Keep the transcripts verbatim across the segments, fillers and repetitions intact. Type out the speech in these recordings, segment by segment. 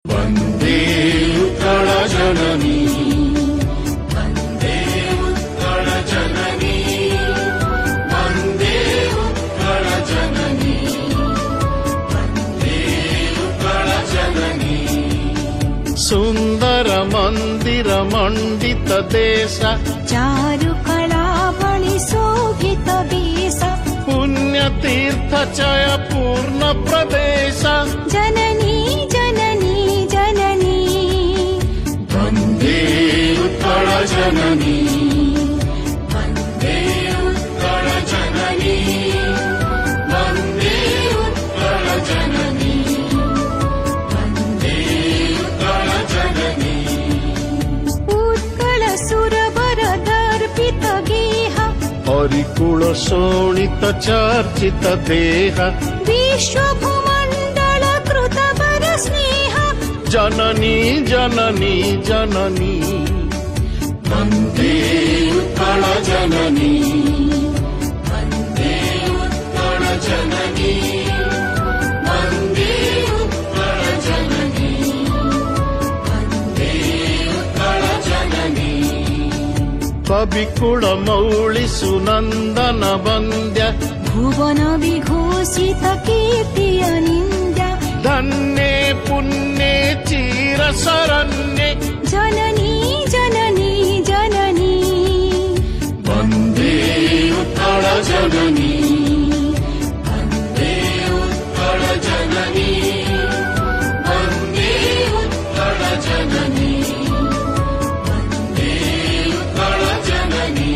वन्दे उत्कल जननी वन्दे उत्कल जननी वन्दे उत्कल जननी वन्दे उत्कल जननी सुंदर मंदिर मंडित देश चारु कलावळि शोभित वेश पुण्य तीर्थ चय पूर्ण प्रदेश जननी जननी जननी वन्दे उत्कल जननी वन्दे उत्कल जननी वन्दे उत्कल जननी वन्दे उत्कल जननी उत्कल सुरवर दर्पित गेह हरिकुल शोणित चर्चित देह विश्व भूमंडल कृत वर स्नेह जननी जननी जननी वन्दे उत्कल जननी वन्दे उत्कल जननी वन्दे उत्कल जननी वन्दे उत्कल जननी कविकुल मौळि सुनंदन वन्द्य भुवन विघोषित कीर्ति अनिन्द्य धन्ये पुण्ये चिर शरण्ये जननी जननी जननी वन्दे उत्कल जननी वन्दे उत्कल जननी वन्दे उत्कल जननी वन्दे उत्कल जननी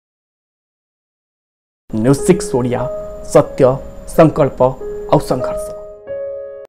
न्यूज सिक्स ओडिया सत्य संकल्प और संघर्ष।